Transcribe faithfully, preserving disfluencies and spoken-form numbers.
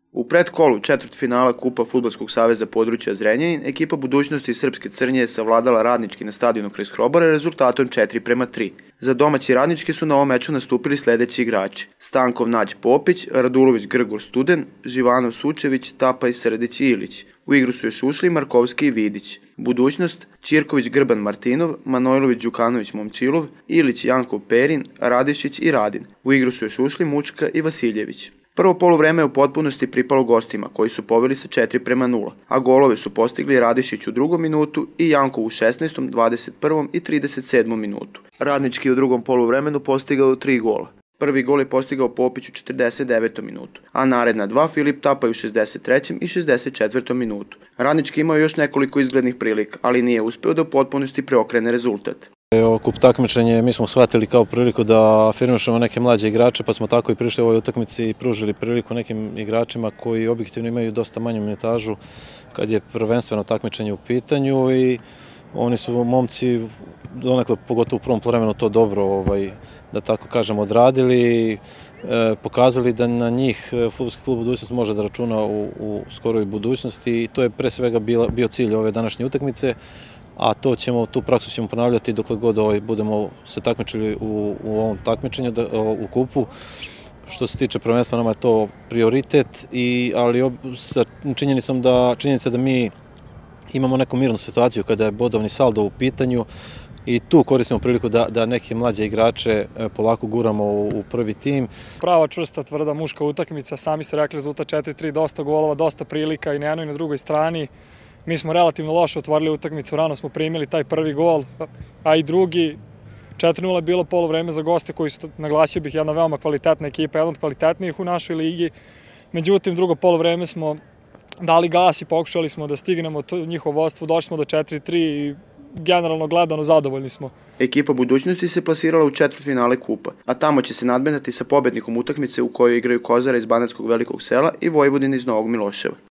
U predkolu četvrtfinala Kupa Fudbalskog saveza područja Zrenjanin, ekipa Budućnosti Srpske Crnje je savladala Radnički na stadionu kraj Skrobara rezultatom četiri prema tri. Za domaći Radnički su na ovom meču nastupili sledeći igrači: Stankov Nađ Popić, Radulović Grgor Studen, Živanov Sučević, Tapaj Srdić i Ilić. U igru su još ušli Markovski i Vidić. Budućnost: Ćirković Grban Martinov, Manojlović Đukanović Momčilov, Ilić Jankov Perin, Radišić i Radin. U igru su još ušli Mučka i Vasiljević. Prvo poluvreme je u potpunosti pripalo gostima, koji su poveli sa četiri prema nula, a golove su postigli Radišić u drugom minutu i Jankov u šesnaestom, dvadeset prvom i trideset sedmom minutu. Radnički u drugom poluvremenu postigao tri gola. Prvi gol je postigao Popić u četrdeset devetom minutu, a naredna dva Filip Tapaj u šezdeset trećem i šezdeset četvrtom minutu. Radnički imao još nekoliko izglednih prilika, ali nije uspeo da u potpunosti preokrene rezultat. Kup takmičenje mi smo shvatili kao priliku da afirmišemo neke mlađe igrače, pa smo tako i prišli u ovoj utakmici i pružili priliku nekim igračima koji objektivno imaju dosta manju minutažu kad je prvenstveno takmičenje u pitanju, i oni su momci donekle, pogotovo u prvom poluvremenu, to dobro, ovaj, da tako kažem, odradili, e, pokazali da na njih Fudbalski klub Budućnost može da računa u, u skoroj budućnosti, i to je pre svega bila, bio cilj ove današnje utakmice. A to ćemo, tu praksu ćemo ponavljati dokle god ovaj, budemo se takmičili u, u ovom takmičenju, da, u kupu. Što se tiče prvenstva, nama je to prioritet, i, ali ob, sa činjenicom da, činjenica da mi imamo neku mirnu situaciju kada je bodovni saldo u pitanju, i tu koristimo priliku da, da neke mlađe igrače polako guramo u, u prvi tim. Prava, čvrsta, tvrda, muška utakmica, sami ste rekli rezultat četiri tri, dosta golova, dosta prilika i na jednoj i na drugoj strani. Mi smo relativno loše otvorili utakmicu, rano smo primili taj prvi gol, a i drugi. četiri nula je bilo poluvreme za goste koji su, naglasio bih, jedna veoma kvalitetna ekipa, jedna od kvalitetnijih u našoj ligi. Međutim, drugo poluvreme smo dali gas i pokušali smo da stignemo njihovo vodstvo, došli smo do četiri tri i generalno gledano zadovoljni smo. Ekipa Budućnosti se plasirala u četvrtfinale Kupa, a tamo će se nadmetati sa pobednikom utakmice u kojoj igraju Kozara iz Banatskog Velikog Sela i Vojvodina iz Novog Miloševa.